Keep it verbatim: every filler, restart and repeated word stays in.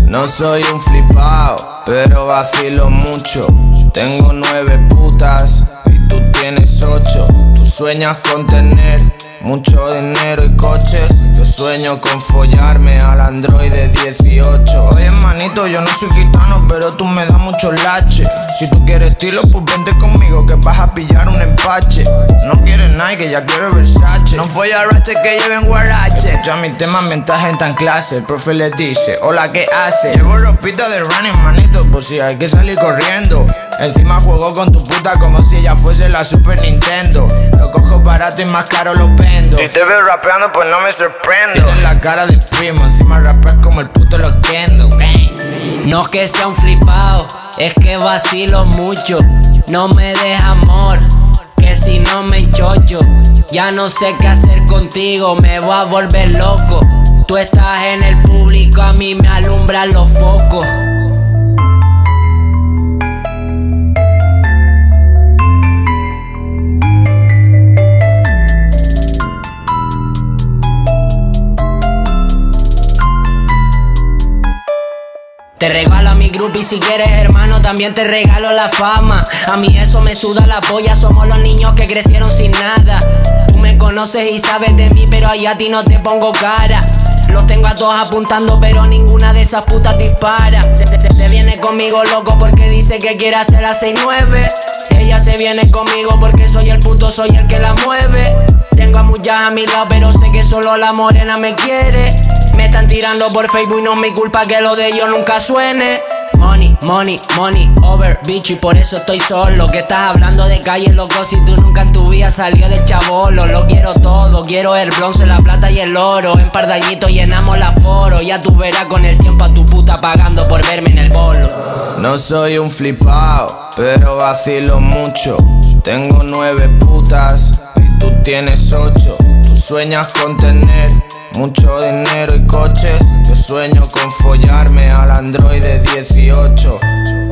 No soy un flipao, pero vacilo mucho. Tengo nueve putas y tú tienes ocho. Tú sueñas con tener mucho dinero y coches. Yo sueño con follarme al androide dieciocho. Oye manito, yo no soy gitano, pero tú me das mucho lache. Si tú quieres estilo, pues vente conmigo que vas a pillar un empache. No quieres Nike, ya quiero Versace. No fue a rache que lleven guarache. Escucha mis temas mientras está en clase. El profe les dice, hola, ¿qué hace? Llevo ropita de running, manito, pues si hay que salir corriendo. Encima juego con tu puta como si ella fuese la Super Nintendo. Lo cojo barato y más caro lo vendo. Si te veo rapeando, pues no me sorprendo. Tienes la cara de primo, encima rapeas como el puto Loquendo. No es que sea un flipao, es que vacilo mucho. No me deja amor, que si no me enchocho. Ya no sé qué hacer contigo, me voy a volver loco. Tú estás en el público, a mí me alumbran los focos. Te regalo a mi grupo y si quieres hermano también te regalo la fama. A mí eso me suda la polla, somos los niños que crecieron sin nada. Tú me conoces y sabes de mí, pero ahí a ti no te pongo cara. Los tengo a todos apuntando, pero ninguna de esas putas dispara. Se, se, se viene conmigo loco porque dice que quiere hacer la seis nueve. Ella se viene conmigo porque soy el puto, soy el que la mueve. Tengo a muchas a mi lado, pero sé que solo la morena me quiere. Me están tirando por Facebook y no es mi culpa que lo de ellos nunca suene. Money, money, money, over, bitch, y por eso estoy solo. Que estás hablando de calle, loco, si tú nunca en tu vida salió del chabolo. Lo quiero todo, quiero el bronce, la plata y el oro. En par de añitos llenamos la foro. Ya tú verás con el tiempo a tu puta pagando por verme en el bolo. No soy un flipao, pero vacilo mucho. Tengo nueve putas y tú tienes ocho. Tú sueñas con tener mucho dinero y coches. Yo sueño con follarme al androide dieciocho.